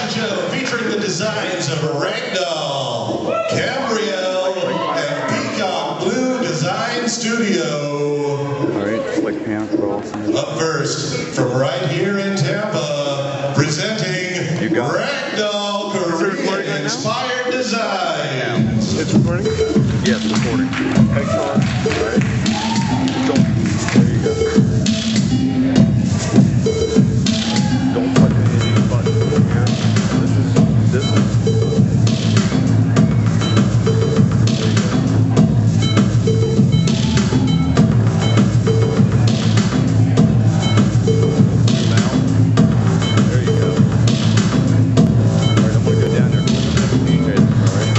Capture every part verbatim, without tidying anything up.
slideshow featuring the designs of Ragdoll, Gabrielle, and Peacock Blue Design Studio. Alright, like pants, but also. Up first, from right here in Tampa, presenting Ragdoll Korean-inspired designs. It's recording? Yes, it's recording. Excellent. Alright. Don't. There you go. Don't touch any of these buttons here. This is, this is. There you go. There you go. Alright, I'm gonna go down there and look at the D Js, alright?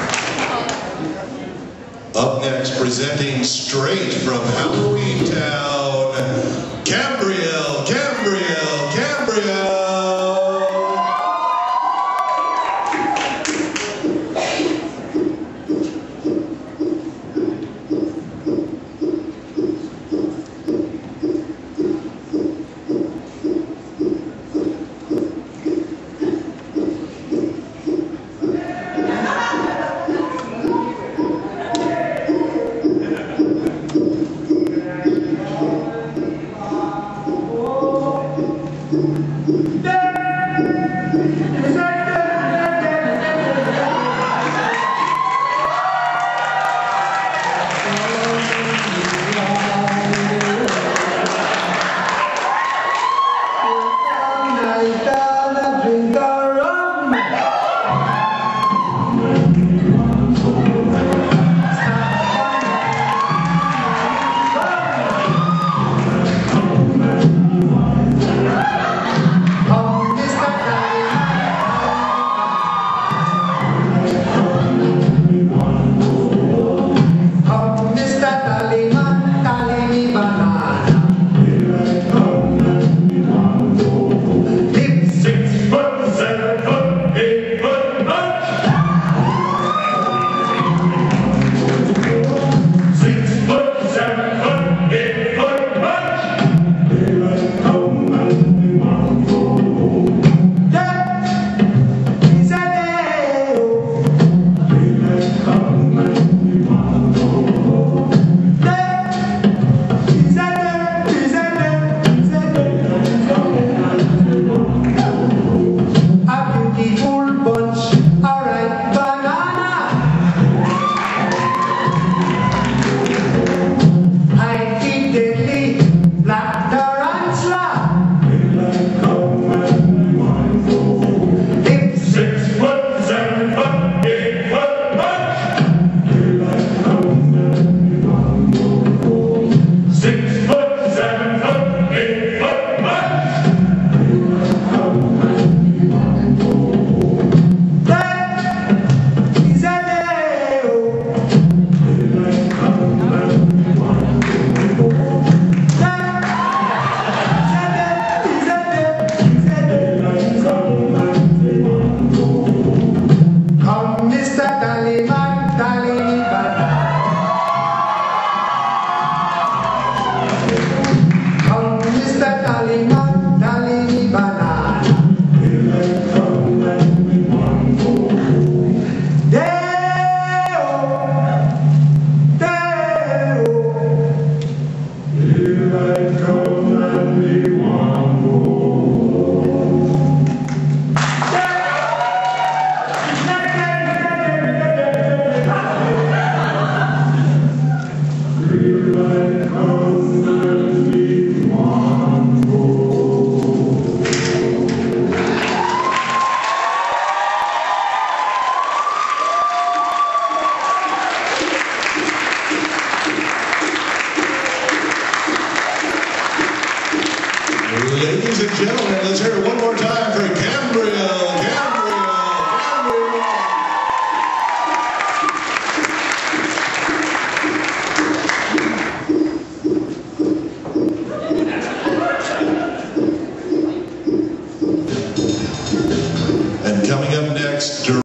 Up next, presenting straight from Halloween Town.